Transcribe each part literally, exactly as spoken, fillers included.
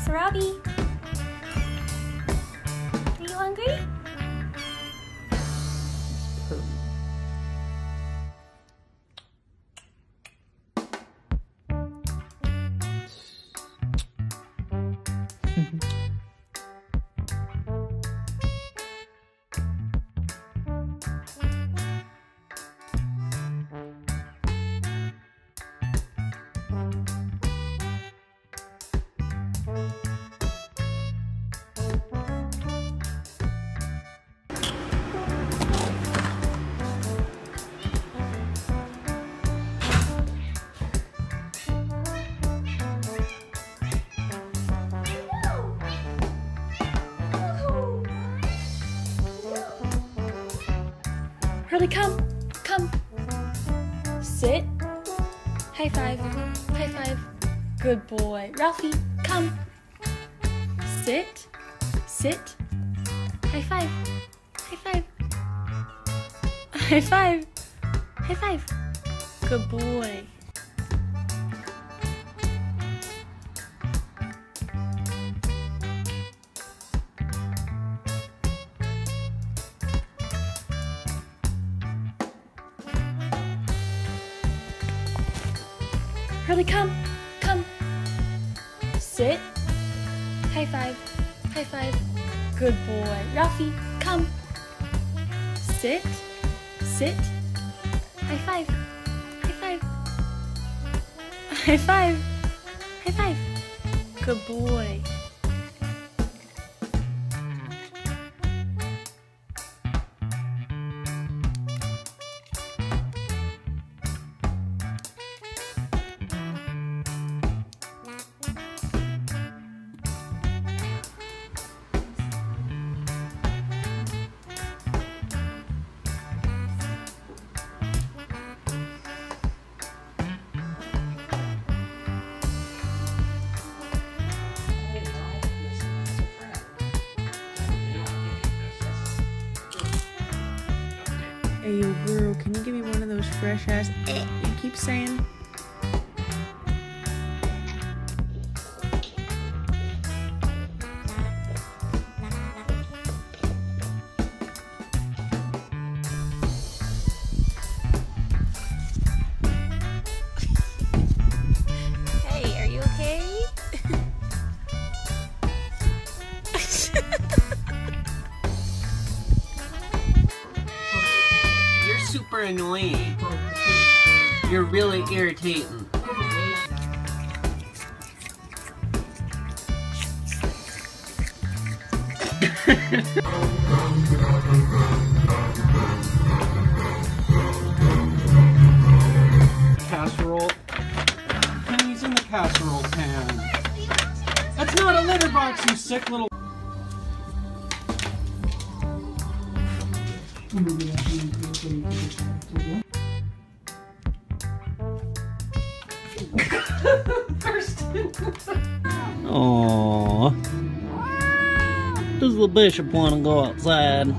So Robbie, are you hungry? Hurley, come, come. Sit. High five, high five. Good boy. Ralphie, come. Sit, sit. High five, high five. High five, high five. Good boy. Hurley, come, come. Sit. High five, high five. Good boy. Ralphie, come. Sit, sit. High five, high five. High five, high five. Good boy. Hey, yo, girl, can you give me one of those fresh ass eh, you keep saying? Hey, are you okay? Super annoying. You're really irritating. Casserole. Pennies in the casserole pan. That's not a litter box, you sick little. Aww. Does the bishop want to go outside?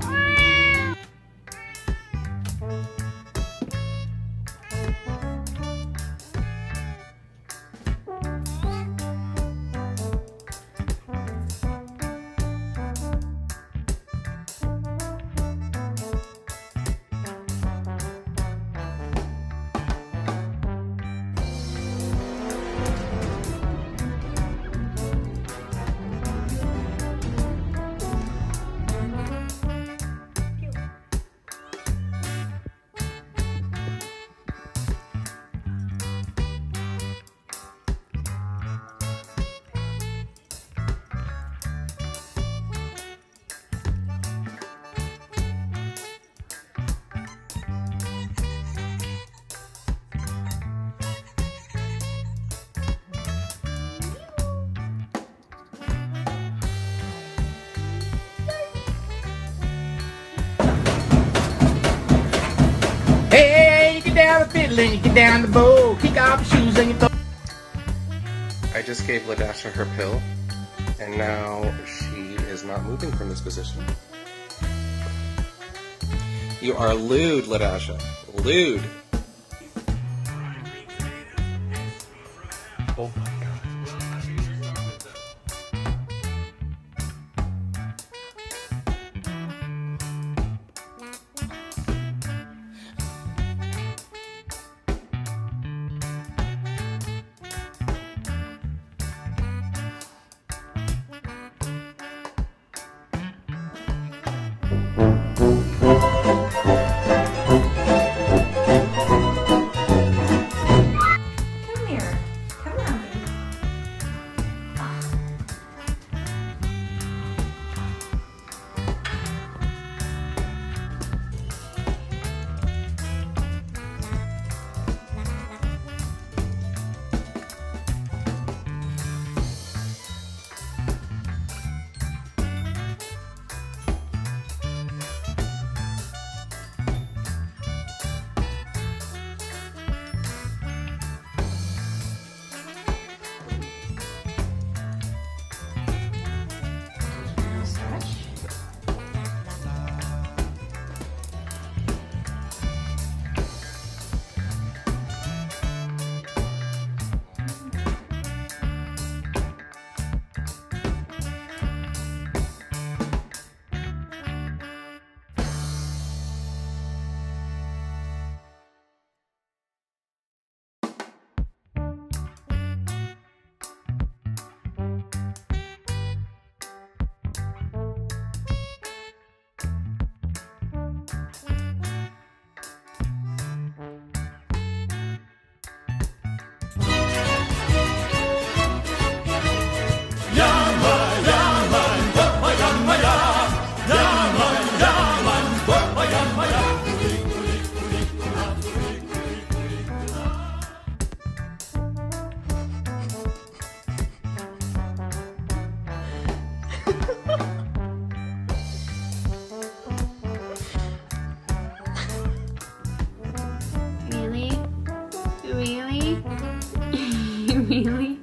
Hey, you get down the fiddle and you get down the bow. Kick off your shoes and you throw. I just gave Ladasha her pill, and now she is not moving from this position. You are lewd, Ladasha. Lewd. Oh my god. Really? Really?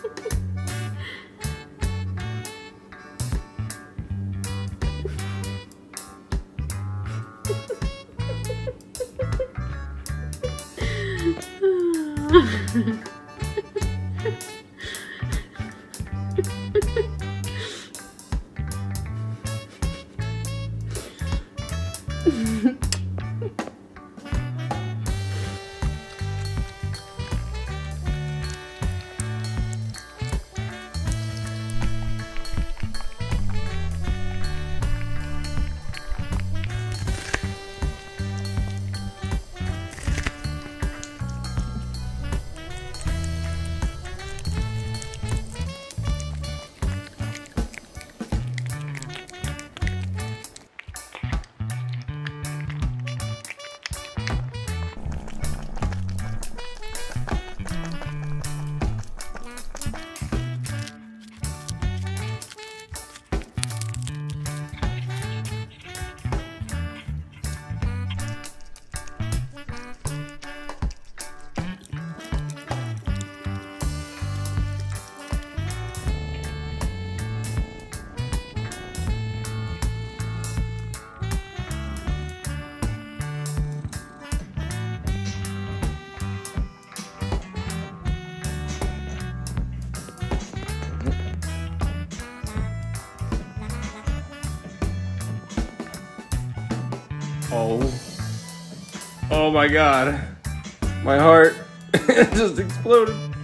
Oh. Oh my god. My heart just exploded.